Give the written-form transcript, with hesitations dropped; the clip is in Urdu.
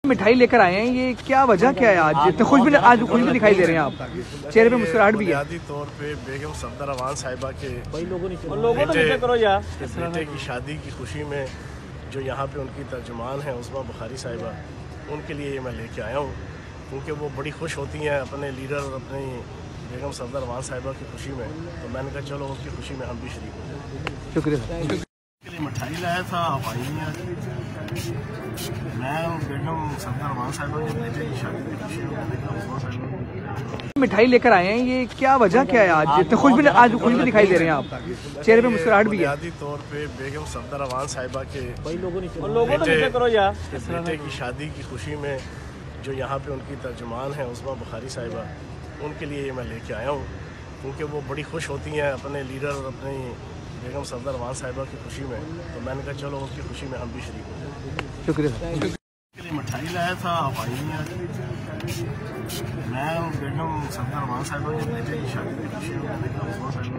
مٹھائی لے کر آئے ہیں، یہ کیا وجہ کیا ہے؟ آج اتنے خوش بھی دکھائی دے رہے ہیں آپ، چہرے پہ مسکراہٹ بھی ہے۔ بنیادی طور پہ بیگم صفدر روان صاحبہ کے بیٹے کی شادی کی خوشی میں جو یہاں پہ ان کی ترجمان ہیں عظمیٰ بخاری صاحبہ، ان کے لیے یہ میں لے کے آیا ہوں، کیونکہ وہ بڑی خوش ہوتی ہیں اپنے لیڈر اور اپنی بیگم صفدر روان صاحبہ کی خوشی میں، تو میں نے کہا چلو ان کی خوشی میں ہم بھی شریک ہو جائیں۔ شکریہ۔ مٹھائی لایا تھا، آپ آئی ہیں۔ میں بیگم صفدر روان صاحبہ کے بیٹے کی شادی کی خوشی میں عظمیٰ صاحبہ مٹھائی لے کر آئے ہیں، یہ کیا وجہ کیا ہے؟ آج اتنے خوش بھی دکھائی دے رہے ہیں آپ، چہرے پہ مسکراہٹ بھی ہے۔ بنیادی طور پہ بیگم صفدر روان صاحبہ کے بیٹے کی شادی کی خوشی میں جو یہاں پہ ان کی ترجمان ہیں عظمیٰ بخاری صاحبہ، ان کے لیے یہ میں لے کے آیا ہوں، کیونکہ وہ بڑی خوش ہوتی ہیں اپنے لیڈر اور اپنی بیگم صفدر روان صاحبہ کی خوشی میں، تو میں نے کہا چلو ان کی خوشی میں ہم بھی شریک ہو جائیں۔ شکریہ۔ مٹھائی لایا تھا، آپ آئی ہیں۔ میں بیگم صفدر روان صاحبہ کے بیٹے کی شادی کی خوشی میں عظمیٰ صاحبہ